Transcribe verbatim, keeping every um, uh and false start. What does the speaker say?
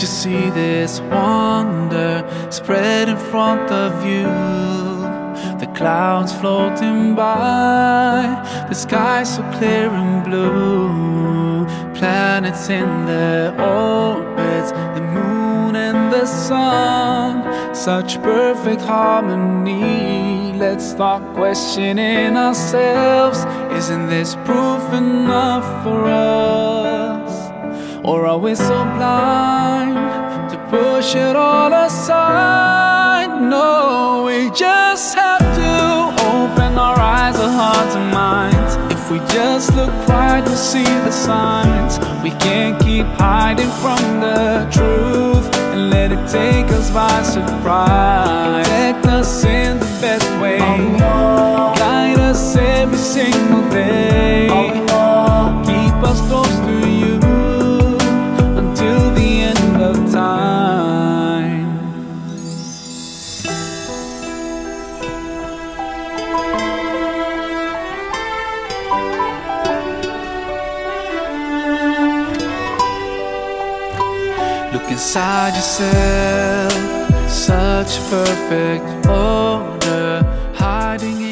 see this wonder spread in front of you? The clouds floating by, the sky so clear and blue, planets in their orbits, the moon and the sun, such perfect harmony. Let's start questioning ourselves. Isn't this proof enough for us? Or are we so blind to push it all aside? No, we just have to open our eyes, our hearts and minds. If we just look right, we'll see the signs. We can't keep hiding from the truth and let it take us by surprise. Protect us in the best way, guide us every single day, keep us close to you until the end of time. Look inside yourself, such perfect order hiding in